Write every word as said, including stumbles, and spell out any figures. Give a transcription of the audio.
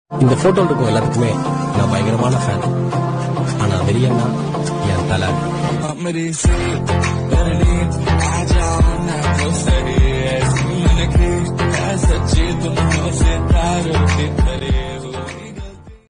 இந்த போட்டோல இருக்கும் எல்லாத்துக்குமே நான் பயங்கரமான ஃபேன். ஆனா வெறியன்னா என் தலை.